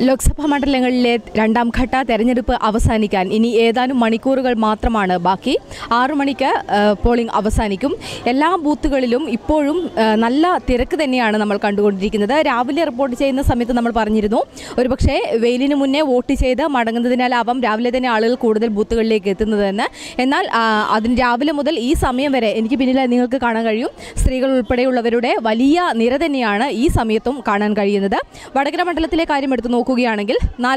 ലോക്സഭാ മണ്ഡലങ്ങളിലെ രണ്ടാം ഘട്ട തെരഞ്ഞെടുപ്പ് അവസാനിക്കാൻ ഇനി ഏതാനും മണിക്കൂറുകൾ മാത്രമാണ് ബാക്കി. 6 മണിക്ക് പോളിംഗ് അവസാനിക്കും. എല്ലാ ബൂത്തുകളിലും ഇപ്പോഴും നല്ല തിരക്ക് തന്നെയാണ് നമ്മൾ കണ്ടുകൊണ്ടിരിക്കുന്നത്. രാവിലെ റിപ്പോർട്ട് ചെയ്യുന്ന സമയത്ത് നമ്മൾ പറഞ്ഞിരുന്നു ഒരുപക്ഷെ വെയിലിന് മുന്നേ വോട്ട് ചെയ്ത് മടങ്ങുന്നതിനാലാവാം രാവിലെ തന്നെ ആളുകൾ കൂടുതൽ ബൂത്തുകളിലേക്ക് എത്തുന്നതെന്ന്. എന്നാൽ അതിന് രാവിലെ മുതൽ ഈ സമയം വരെ എനിക്ക് പിന്നിൽ നിങ്ങൾക്ക് കാണാൻ കഴിയും സ്ത്രീകൾ ഉൾപ്പെടെയുള്ളവരുടെ വലിയ നിര തന്നെയാണ് ഈ സമയത്തും കാണാൻ കഴിയുന്നത്. വടകര മണ്ഡലത്തിലെ കാര്യം എടുത്തു നോക്കുകയാണെങ്കിൽ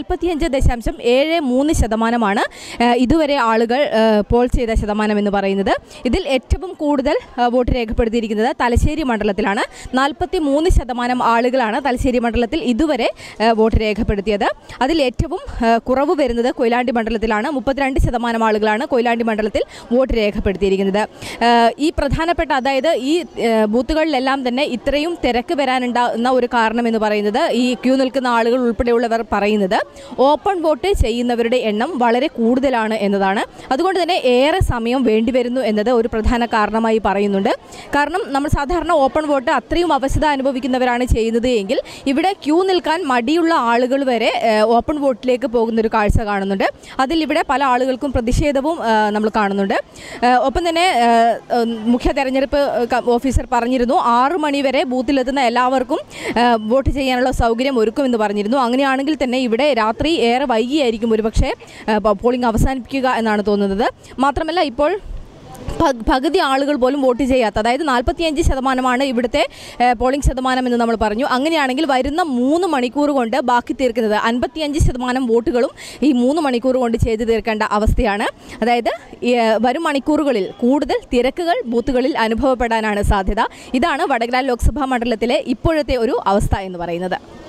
45.73% ഇതുവരെ ആളുകൾ പോൾ ചെയ്ത ശതമാനം എന്ന് പറയുന്നത്. ഇതിൽ ഏറ്റവും കൂടുതൽ വോട്ട് രേഖപ്പെടുത്തിയിരിക്കുന്നത് തലശ്ശേരി മണ്ഡലത്തിലാണ്. 43% ആളുകളാണ് തലശ്ശേരി മണ്ഡലത്തിൽ ഇതുവരെ വോട്ട് രേഖപ്പെടുത്തിയത്. അതിൽ ഏറ്റവും കുറവ് വരുന്നത് കൊയിലാണ്ടി മണ്ഡലത്തിലാണ്. 32% ആളുകളാണ് കൊയിലാണ്ടി മണ്ഡലത്തിൽ വോട്ട് രേഖപ്പെടുത്തിയിരിക്കുന്നത്. ഈ പ്രധാനപ്പെട്ട അതായത് ഈ ബൂത്തുകളിലെല്ലാം തന്നെ ഇത്രയും തിരക്ക് വരാനുണ്ടാകുന്ന ഒരു കാരണം എന്ന് പറയുന്നത് ഈ ക്യൂ നിൽക്കുന്ന ആളുകൾ ഉൾപ്പെടെയുള്ളവർ പറയുന്നത് ഓപ്പൺ വോട്ട് ചെയ്യുന്നവരുടെ എണ്ണം വളരെ കൂടുതലാണ് എന്നതാണ്. അതുകൊണ്ട് തന്നെ ഏറെ സമയം വേണ്ടിവരുന്നു എന്നത് ഒരു പ്രധാന കാരണമായി പറയുന്നുണ്ട്. കാരണം നമ്മൾ സാധാരണ ഓപ്പൺ വോട്ട് അത്രയും അവശത അനുഭവിക്കുന്നവരാണ് ചെയ്യുന്നത് എങ്കിൽ ഇവിടെ ക്യൂ നിൽക്കാൻ മടിയുള്ള ആളുകൾ വരെ ഓപ്പൺ വോട്ടിലേക്ക് പോകുന്നൊരു കാഴ്ച കാണുന്നുണ്ട്. അതിൽ ഇവിടെ പല ആളുകൾക്കും പ്രതിഷേധവും നമ്മൾ കാണുന്നുണ്ട്. ഒപ്പം തന്നെ മുഖ്യ തെരഞ്ഞെടുപ്പ് ഓഫീസർ പറഞ്ഞിരുന്നു 6 മണി വരെ ബൂത്തിലെത്തുന്ന എല്ലാവർക്കും വോട്ട് ചെയ്യാനുള്ള സൗകര്യം ഒരുക്കുമെന്ന് പറഞ്ഞിരുന്നു. അങ്ങനെയാണെങ്കിൽ തന്നെ ഇവിടെ രാത്രി ഏറെ വൈകിയായിരിക്കും ഒരുപക്ഷെ പോളിംഗ് അവസാനിപ്പിക്കുക എന്നാണ് തോന്നുന്നത്. മാത്രമല്ല ഇപ്പോൾ പകുതി ആളുകൾ പോലും വോട്ട് ചെയ്യാത്ത അതായത് 45% ഇവിടുത്തെ പോളിംഗ് ശതമാനം എന്ന് നമ്മൾ പറഞ്ഞു. അങ്ങനെയാണെങ്കിൽ വരുന്ന 3 മണിക്കൂർ കൊണ്ട് ബാക്കി തീർക്കുന്നത് 55% വോട്ടുകളും ഈ 3 മണിക്കൂർ കൊണ്ട് ചെയ്തു തീർക്കേണ്ട അവസ്ഥയാണ്. അതായത് വരും മണിക്കൂറുകളിൽ കൂടുതൽ തിരക്കുകൾ ബൂത്തുകളിൽ അനുഭവപ്പെടാനാണ് സാധ്യത. ഇതാണ് വടകര ലോക്സഭാ മണ്ഡലത്തിലെ ഇപ്പോഴത്തെ ഒരു അവസ്ഥ എന്ന് പറയുന്നത്.